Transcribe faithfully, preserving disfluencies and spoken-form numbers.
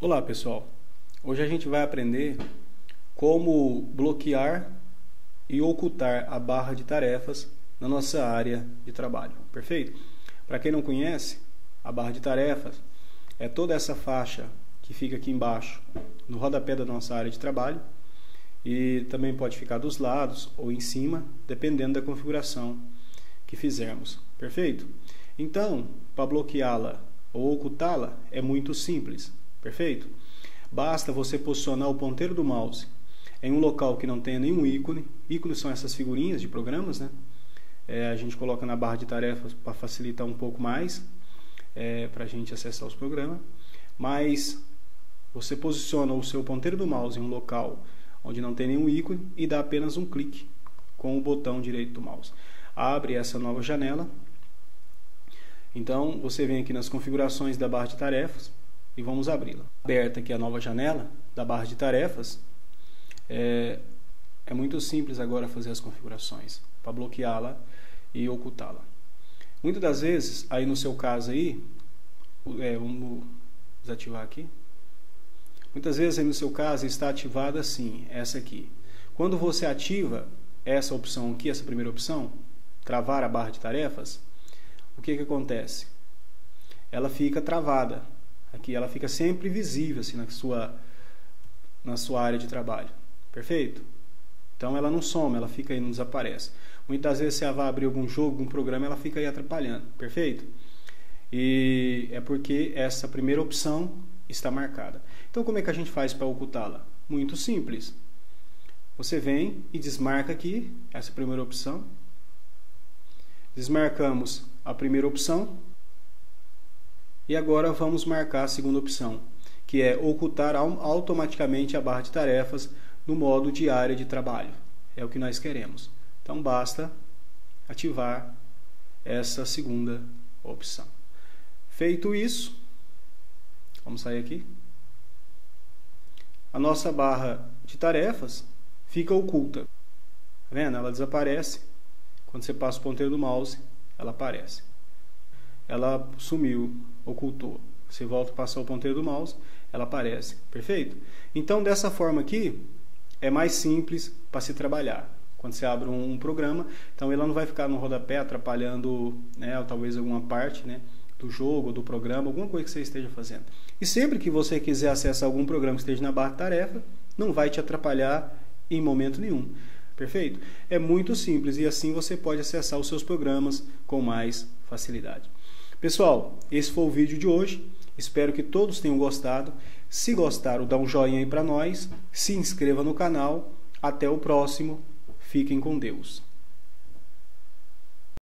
Olá pessoal, hoje a gente vai aprender como bloquear e ocultar a barra de tarefas na nossa área de trabalho, perfeito? Para quem não conhece, a barra de tarefas é toda essa faixa que fica aqui embaixo no rodapé da nossa área de trabalho e também pode ficar dos lados ou em cima, dependendo da configuração que fizermos, perfeito? Então, para bloqueá-la ou ocultá-la é muito simples. Perfeito? Basta você posicionar o ponteiro do mouse em um local que não tenha nenhum ícone. Ícones são essas figurinhas de programas, né? É, a gente coloca na barra de tarefas para facilitar um pouco mais, é, para a gente acessar os programas. Mas você posiciona o seu ponteiro do mouse em um local onde não tem nenhum ícone e dá apenas um clique com o botão direito do mouse. Abre essa nova janela. Então você vem aqui nas configurações da barra de tarefas e vamos abri-la. Aberta aqui a nova janela da barra de tarefas, é, é muito simples agora fazer as configurações para bloqueá-la e ocultá-la. Muitas das vezes, aí no seu caso aí, é, vamos desativar aqui. Muitas vezes aí no seu caso está ativada assim, essa aqui. Quando você ativa essa opção aqui, essa primeira opção, travar a barra de tarefas, o que que acontece? Ela fica travada. Aqui ela fica sempre visível assim, na, sua, na sua área de trabalho. Perfeito? Então ela não some, ela fica aí, não desaparece. Muitas vezes você vai abrir algum jogo, algum programa, ela fica aí atrapalhando. Perfeito? E é porque essa primeira opção está marcada. Então como é que a gente faz para ocultá-la? Muito simples. Você vem e desmarca aqui essa primeira opção. Desmarcamos a primeira opção. E agora vamos marcar a segunda opção, que é ocultar automaticamente a barra de tarefas no modo de área de trabalho. É o que nós queremos. Então basta ativar essa segunda opção. Feito isso, vamos sair aqui. A nossa barra de tarefas fica oculta. Tá vendo? Ela desaparece. Quando você passa o ponteiro do mouse, ela aparece. Ela sumiu, ocultou. Você volta a passar o ponteiro do mouse, ela aparece. Perfeito? Então, dessa forma aqui, é mais simples para se trabalhar. Quando você abre um, um programa, então ele não vai ficar no rodapé atrapalhando, né, ou talvez alguma parte, né, do jogo, do programa, alguma coisa que você esteja fazendo. E sempre que você quiser acessar algum programa que esteja na barra de tarefa, não vai te atrapalhar em momento nenhum. Perfeito? É muito simples e assim você pode acessar os seus programas com mais facilidade. Pessoal, esse foi o vídeo de hoje. Espero que todos tenham gostado. Se gostaram, dá um joinha aí para nós. Se inscreva no canal. Até o próximo. Fiquem com Deus.